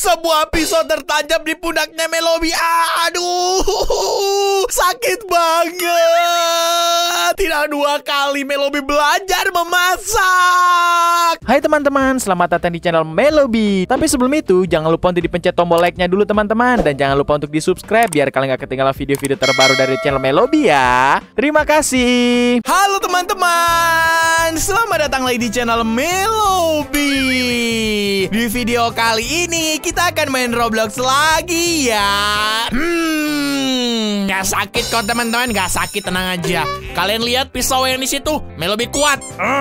Sebuah pisau tertancap di pundaknya Melobi. Aduh, sakit banget. Tidak 2 kali Melobi belajar memasak. Hai teman-teman, selamat datang di channel Melobi. Tapi sebelum itu, jangan lupa untuk dipencet tombol like-nya dulu teman-teman. Dan jangan lupa untuk di-subscribe biar kalian gak ketinggalan video-video terbaru dari channel Melobi ya. Terima kasih. Halo teman-teman, selamat datang lagi di channel Melobi. Di video kali ini kita akan main Roblox lagi ya. Gak sakit kok teman-teman, gak sakit, tenang aja. Kalian lihat pisau yang di situ, Melobi kuat.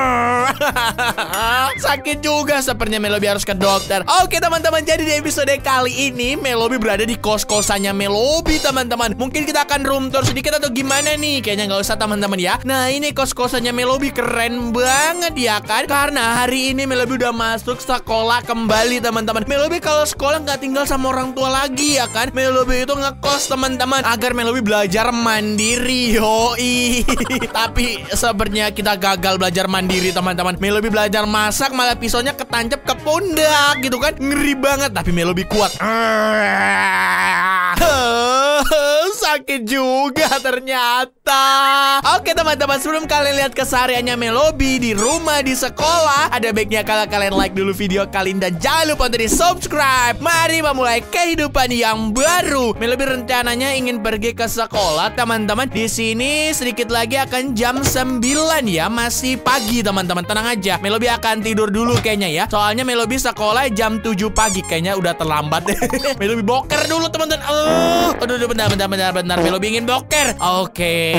Sakit juga, sepertinya Melobi harus ke dokter. Oke teman-teman, jadi di episode kali ini Melobi berada di kos-kosannya Melobi teman-teman. Mungkin kita akan room tour sedikit atau gimana nih? Kayaknya nggak usah teman-teman ya. Nah ini kos-kosannya Melobi keren banget ya kan? Karena hari ini Melobi udah masuk sekolah kembali teman-teman. Melobi kalau sekolah nggak tinggal sama orang tua lagi ya kan? Melobi itu ngekos teman-teman agar Melobi belajar mandiri. Yoi. Tapi sepertinya kita gagal belajar mandiri teman-teman. Melobi belajar masak malah pisaunya ketancap ke pundak gitu kan. Ngeri banget, tapi Melobi kuat. Sakit juga ternyata. Oke teman-teman, sebelum kalian lihat kesehariannya Melobi di rumah, di sekolah, ada baiknya kalau kalian like dulu video kalian dan jangan lupa untuk di subscribe. Mari memulai kehidupan yang baru. Melobi rencananya ingin pergi ke sekolah teman-teman. Di sini sedikit lagi akan jam 9 ya, masih pagi teman-teman. Tenang aja, Melobi akan tidur dulu kayaknya ya. Soalnya Melobi sekolah jam 7 pagi, kayaknya udah terlambat. Melobi boker dulu teman-teman. Aduh, bentar. Melobi ingin boker. Oke.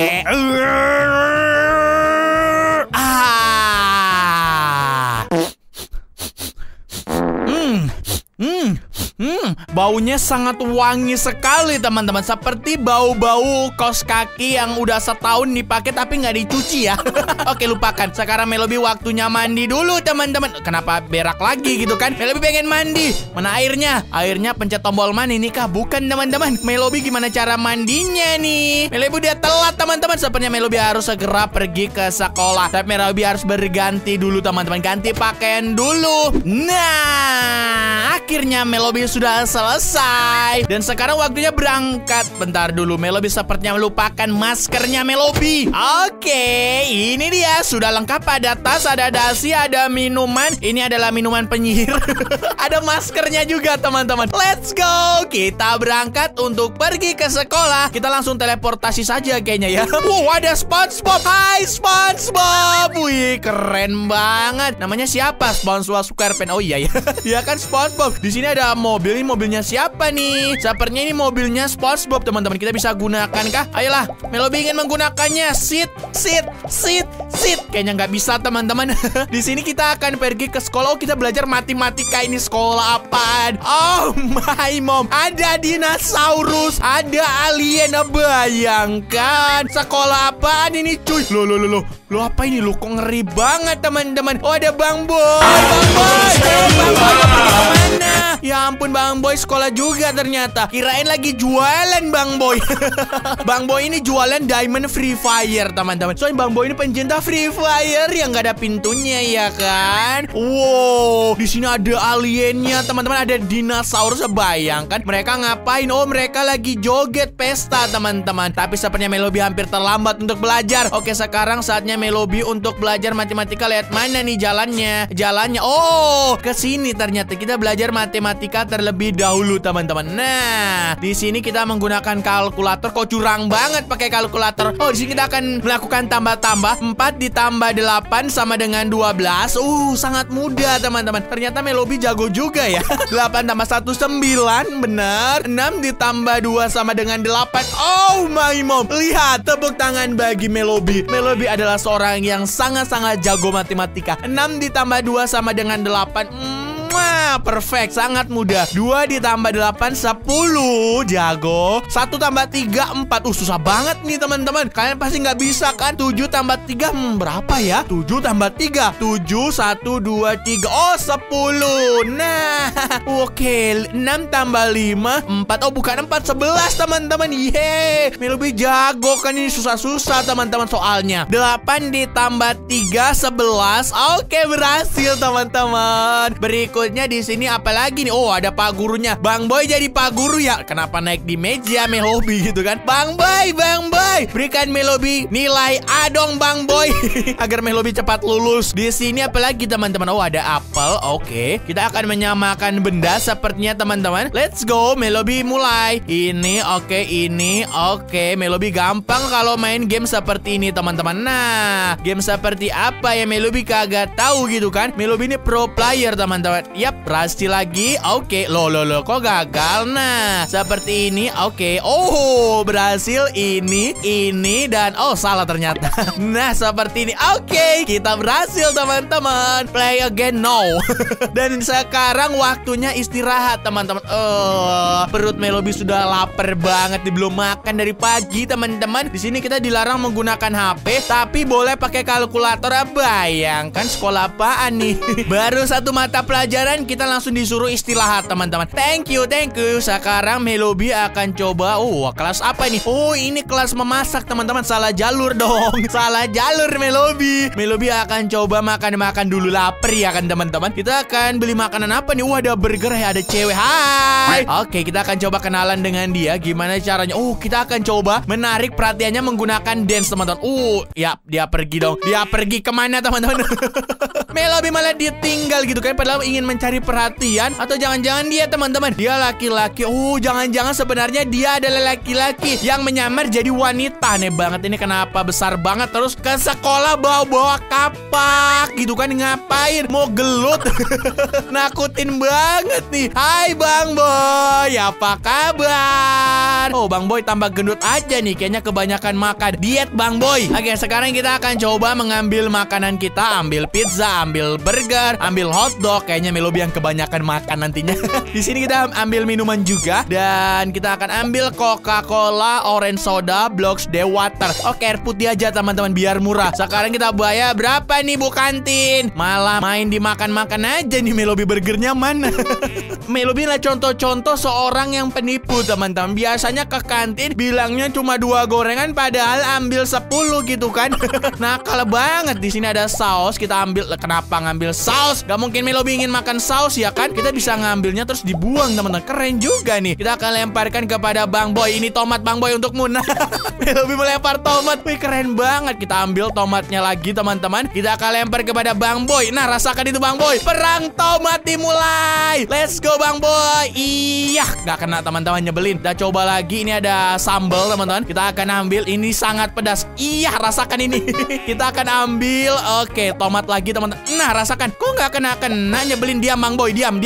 Baunya sangat wangi sekali teman-teman. Seperti bau-bau kaos kaki yang udah setahun dipakai tapi nggak dicuci ya. Oke, lupakan. Sekarang Melobi waktunya mandi dulu teman-teman. Kenapa berak lagi gitu kan? Melobi pengen mandi. Mana airnya? Airnya pencet tombol mandi nih kah? Bukan teman-teman. Melobi gimana cara mandinya nih? Melobi udah telat teman-teman. Sepertinya Melobi harus segera pergi ke sekolah. Tapi Melobi harus berganti dulu teman-teman. Ganti pakaian dulu. Nah, akhirnya Melobi sudah selesai. Dan sekarang waktunya berangkat. Bentar dulu, Melobi sepertinya melupakan maskernya Melobi. Oke, ini dia. Sudah lengkap, ada tas, ada dasi, ada minuman. Ini adalah minuman penyihir. Ada maskernya juga teman-teman. Let's go. Kita berangkat untuk pergi ke sekolah. Kita langsung teleportasi saja kayaknya ya. Wow, ada SpongeBob. Hai SpongeBob. Wih, keren banget. Namanya siapa? SpongeBob SquarePants. Oh iya ya. Ya kan SpongeBob. Di sini ada mobil. Ini mobilnya siapa nih? Sepertinya ini mobilnya SpongeBob teman-teman. Kita bisa gunakan kah? Ayolah, Melobi ingin menggunakannya. Sit. Kayaknya nggak bisa teman-teman. Di sini kita akan pergi ke sekolah. Oh, kita belajar matematika. Ini sekolah apaan? Oh my mom. Ada dinosaurus, ada alien. Bayangkan sekolah apaan ini cuy? Loh, apa ini? Loh, kok ngeri banget teman-teman. Oh, ada Bang Boy. Bang Boy kemana? Ya ampun, Bang Boy sekolah juga ternyata. Kirain lagi jualan Bang Boy. Bang Boy ini jualan diamond Free Fire teman-teman. Soalnya Bang Boy ini pencinta Free Fire yang nggak ada pintunya ya kan. Wow, di sini ada aliennya teman-teman. Ada dinosaurus. Bayangkan mereka ngapain? Oh, mereka lagi joget pesta teman-teman. Tapi sepertinya Melobi hampir terlambat untuk belajar. Oke, sekarang saatnya Melobi untuk belajar matematika. Lihat mana nih jalannya. Oh, ke sini ternyata kita belajar matematika terlebih dahulu teman-teman. Nah, di sini kita menggunakan kalkulator. Kok curang banget pakai kalkulator. Oh, di sini kita akan melakukan tambah-tambah. 4 ditambah 8 sama dengan 12. Sangat mudah teman-teman. Ternyata Melobi jago juga ya. 8 tambah 1 9, benar. 6 ditambah 2 sama dengan 8. Oh my mom. Lihat, tepuk tangan bagi Melobi. Melobi adalah seorang yang sangat-sangat jago matematika. 6 ditambah 2 sama dengan 8. Perfect, sangat mudah. 2 ditambah 8 10. Jago. 1 tambah 3 4. Susah banget nih teman-teman. Kalian pasti nggak bisa kan. 7 tambah 3 berapa ya? 7 tambah 3 7 1 2 3. Oh, 10. Nah, oke. 6 tambah 5 4. Oh, bukan 4, 11 teman-teman. Yeay, Melobi jago kan. Ini susah-susah teman-teman soalnya. 8 ditambah 3 11. Oke, berhasil teman-teman. Berikut berikutnya di sini apalagi nih? Oh, ada Pak Gurunya. Bang Boy jadi Pak Guru ya. Kenapa naik di meja Melobi gitu kan? Bang Boy, berikan Melobi nilai A dong Bang Boy. Agar Melobi cepat lulus. Di sini apalagi teman-teman? Oh, ada apel. Oke, kita akan menyamakan benda sepertinya teman-teman. Let's go, Melobi mulai. Ini oke, ini oke. Melobi gampang kalau main game seperti ini teman-teman. Nah, game seperti apa ya Melobi kagak tahu gitu kan? Melobi ini pro player teman-teman. Yap, berhasil lagi. Oke, loh, kok gagal? Nah, seperti ini. Oke, oh berhasil ini dan oh salah ternyata. Nah, seperti ini. Oke, kita berhasil teman-teman. Play again, no. Dan sekarang waktunya istirahat teman-teman. Perut Melobi sudah lapar banget, belum makan dari pagi teman-teman. Di sini kita dilarang menggunakan HP, tapi boleh pakai kalkulator. Bayangkan sekolah apaan nih? Baru satu mata pelajaran kita langsung disuruh istirahat teman-teman. Thank you. Sekarang Melobi akan coba. Oh, kelas apa nih? Oh, ini kelas memasak teman-teman. Salah jalur dong. Salah jalur Melobi. Melobi akan coba makan dulu, lapar ya kan teman-teman. Kita akan beli makanan apa nih? Wah, ada burger ya, ada cewek. Hai. Oke, kita akan coba kenalan dengan dia. Gimana caranya? Oh, kita akan coba menarik perhatiannya menggunakan dance teman-teman. Ya, dia pergi dong. Dia pergi kemana teman-teman? Melobi malah ditinggal gitu kan, padahal ingin mencari perhatian. Atau jangan-jangan dia teman-teman, dia laki-laki. Oh, jangan-jangan sebenarnya dia adalah laki-laki yang menyamar jadi wanita. Aneh banget ini, kenapa besar banget terus ke sekolah bawa-bawa kapak gitu kan? Ngapain? Mau gelut? Nakutin banget nih. Hai Bang Boy, apa kabar? Oh, Bang Boy tambah gendut aja nih, kayaknya kebanyakan makan. Diet Bang Boy. Oke, sekarang kita akan coba mengambil makanan kita. Ambil pizza, ambil burger, ambil hotdog. Kayaknya Melobi yang kebanyakan makan nantinya. Di sini kita ambil minuman juga, dan kita akan ambil Coca-Cola, orange soda, Blocks Day water. Oke, air putih aja teman-teman biar murah. Sekarang kita bayar berapa nih Bu Kantin? Malah main dimakan-makan aja nih. Melobi burgernya mana? Melobi lah contoh-contoh seorang yang penipu teman-teman. Biasanya ke kantin bilangnya cuma 2 gorengan, padahal ambil 10 gitu kan. Nakal banget. Di sini ada saus, kita ambil. Kenapa ngambil saus? Gak mungkin Melobi ingin makan saus ya kan? Kita bisa ngambilnya terus dibuang teman-teman. Keren juga nih. Kita akan lemparkan kepada Bang Boy. Ini tomat Bang Boy untukmu. Nah, Melobi melempar tomat. Wih, keren banget. Kita ambil tomatnya lagi teman-teman. Kita akan lempar kepada Bang Boy. Nah, rasakan itu Bang Boy. Perang tomat dimulai. Let's go Bang Boy. Iya, gak kena teman-teman, nyebelin. Kita coba lagi. Ini ada sambal teman-teman. Kita akan ambil. Ini sangat pedas. Iya, rasakan ini. Kita akan ambil. Oke, tomat lagi teman-teman. Nah, rasakan. Kok gak kena? Nyebelin. Diam Bang Boy, diam.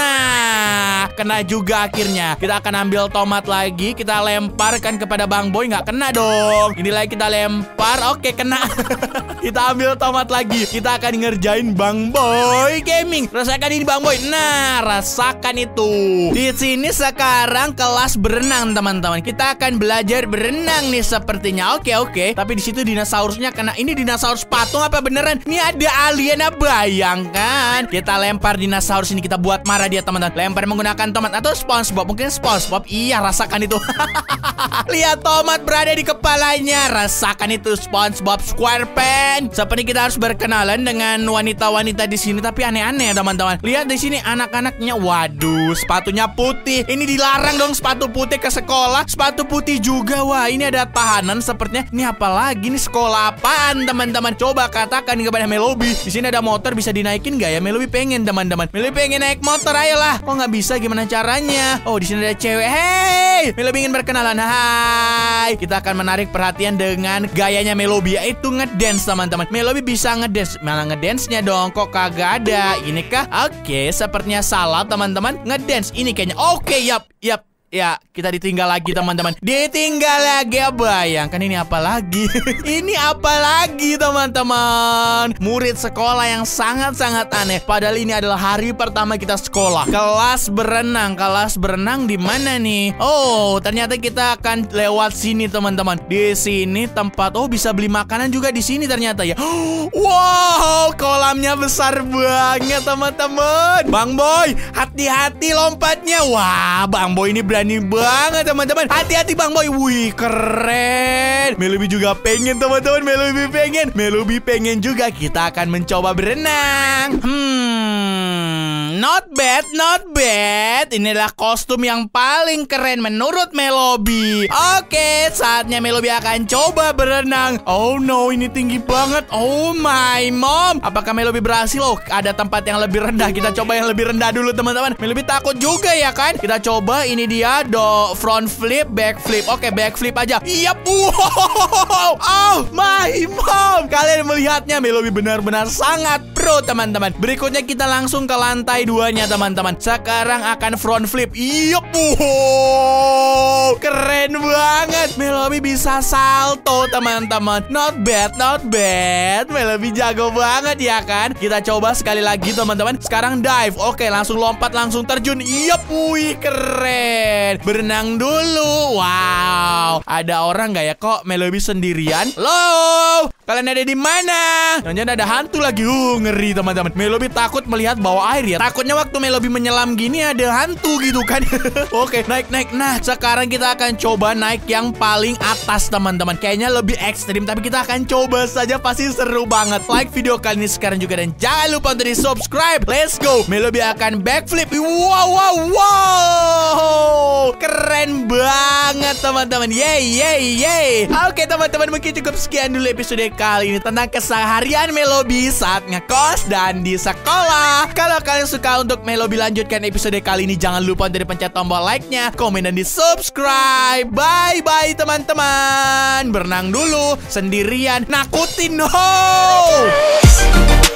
Nah, kena juga akhirnya. Kita akan ambil tomat lagi. Kita lemparkan kepada Bang Boy. Gak kena dong. Ini lagi kita lempar. Oke, kena. Kita ambil tomat lagi. Kita akan ngerjain Bang Boy Gaming. Rasakan ini Bang Boy. Nah, rasakan itu. Di sini sekarang kelas berenang teman-teman. Kita akan belajar berenang nih sepertinya. Oke. Tapi di situ dinosaurusnya kena. Ini dinosaurus patung apa beneran? Ini ada alien, bayangkan. Kita lempar dinosaurus ini, kita buat marah dia teman-teman. Lempar menggunakan tomat atau SpongeBob. Mungkin SpongeBob. Iya, rasakan itu. Lihat tomat berada di kepalanya. Rasakan itu SpongeBob SquarePants. Seperti kita harus berkenalan dengan wanita-wanita di sini, tapi aneh-aneh teman-teman. Lihat di sini anak-anaknya. Waduh, sepatunya putih. Ini dilarang dong sepatu putih ke sekolah. Sepatu putih juga. Wah, ini ada tahanan sepertinya. Ini apa lagi nih, sekolah apaan teman-teman? Coba katakan kepada Melobi. Di sini ada motor, bisa dinaikin nggak ya? Melobi pengen teman-teman. Melobi pengen naik motor, ayolah. Kok nggak bisa? Gimana caranya? Oh, di sini ada cewek. Hey, Melobi ingin berkenalan. Hai. Kita akan menarik perhatian dengan gayanya Melobi, yaitu ngedance teman-teman. Melobi bisa ngedance. Malah ngedance-nya dong kok kagak ada. Ini kah? Oke, sepertinya salah teman-teman. Ngedance ini kayaknya. Oke, yap. Ya, kita ditinggal lagi teman-teman. Ditinggal lagi, bayangkan ini apa lagi? Ini apa lagi teman-teman? Murid sekolah yang sangat-sangat aneh. Padahal ini adalah hari pertama kita sekolah. Kelas berenang di mana nih? Oh, ternyata kita akan lewat sini teman-teman. Di sini tempat bisa beli makanan juga di sini ternyata ya. Wow, kolamnya besar banget teman-teman. Bang Boy, hati-hati lompatnya. Wah, Bang Boy ini berani banget teman-teman. Hati-hati Bang Boy. Wih, keren. Melobi juga pengen teman-teman. Melobi pengen juga. Kita akan mencoba berenang. Not bad, not bad. Inilah kostum yang paling keren menurut Melobi. Oke, saatnya Melobi akan coba berenang. Oh no, ini tinggi banget. Oh my mom. Apakah Melobi berhasil? Oh, ada tempat yang lebih rendah. Kita coba yang lebih rendah dulu, teman-teman. Melobi takut juga ya kan? Kita coba, ini dia front flip, back flip. Oke, back flip aja. Yap. Wow. Oh my mom. Kalian melihatnya, Melobi benar-benar sangat pro, teman-teman. Berikutnya kita langsung ke lantai 2-nya, teman-teman. Sekarang akan front flip. Yup. Wow. Keren banget. Melobi bisa salto, teman-teman. Not bad, not bad. Melobi jago banget ya kan? Kita coba sekali lagi, teman-teman. Sekarang dive. Oke, langsung lompat, langsung terjun. Yup. Wih, keren. Berenang dulu. Wow. Ada orang nggak ya? Kok Melobi sendirian? Halo? Kalian ada di mana? Jangan-jangan ada hantu lagi. Ngeri, teman-teman. Melobi takut melihat bawah air ya. Takutnya waktu Melobi menyelam gini ada hantu gitu kan. Oke, naik. Nah, sekarang kita akan coba naik yang paling atas, teman-teman. Kayaknya lebih ekstrim, tapi kita akan coba saja. Pasti seru banget. Like video kali ini sekarang juga, dan jangan lupa untuk di subscribe. Let's go. Melobi akan backflip. Wow. Keren banget, teman-teman. Yeay. Oke, teman-teman, mungkin cukup sekian dulu episode kali ini tentang keseharian Melobi saat ngekos dan di sekolah. Kalau kalian suka untuk Melobi lanjutkan episode kali ini, jangan lupa untuk dipencet tombol like-nya, komen, dan di subscribe. Bye-bye, teman-teman. Berenang dulu sendirian, nakutin. No.